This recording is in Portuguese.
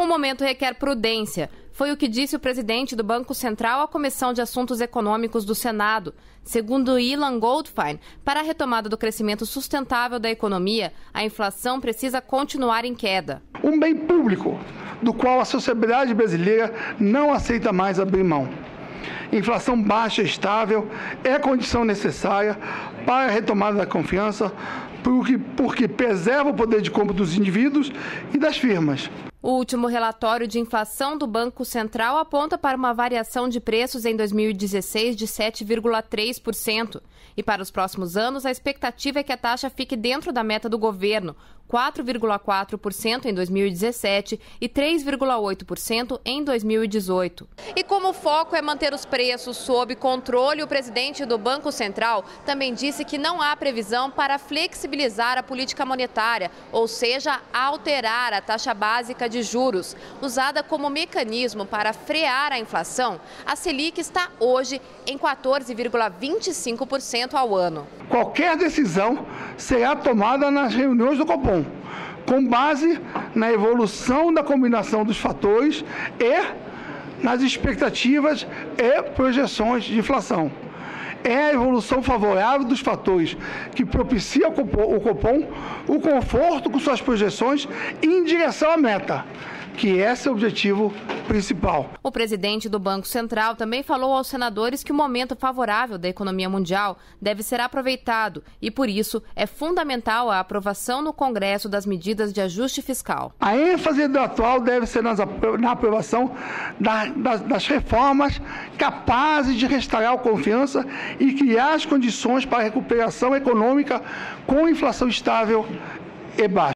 O momento requer prudência. Foi o que disse o presidente do Banco Central à Comissão de Assuntos Econômicos do Senado. Segundo Ilan Goldfein, para a retomada do crescimento sustentável da economia, a inflação precisa continuar em queda. Um bem público do qual a sociedade brasileira não aceita mais abrir mão. Inflação baixa e estável é condição necessária para a retomada da confiança, porque preserva o poder de compra dos indivíduos e das firmas. O último relatório de inflação do Banco Central aponta para uma variação de preços em 2016 de 7,3%. E para os próximos anos, a expectativa é que a taxa fique dentro da meta do governo, 4,4% em 2017 e 3,8% em 2018. E como o foco é manter os preços sob controle, o presidente do Banco Central também disse que não há previsão para flexibilizar a política monetária, ou seja, alterar a taxa básica de juros. Usada como mecanismo para frear a inflação, a Selic está hoje em 14,25% ao ano. Qualquer decisão será tomada nas reuniões do Copom, com base na evolução da combinação dos fatores e nas expectativas e projeções de inflação. É a evolução favorável dos fatores que propicia ao Copom o conforto com suas projeções em direção à meta, que esse é o objetivo principal. O presidente do Banco Central também falou aos senadores que o momento favorável da economia mundial deve ser aproveitado e, por isso, é fundamental a aprovação no Congresso das medidas de ajuste fiscal. A ênfase do atual deve ser na aprovação das reformas capazes de restaurar a confiança e criar as condições para a recuperação econômica com inflação estável e baixa.